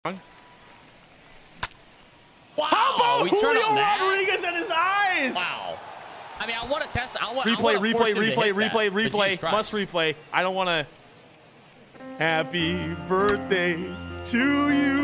Wow. How about Julio Rodriguez and his eyes? Wow. I mean, I want to test. Replay. Must replay. I don't want to. Happy birthday to you.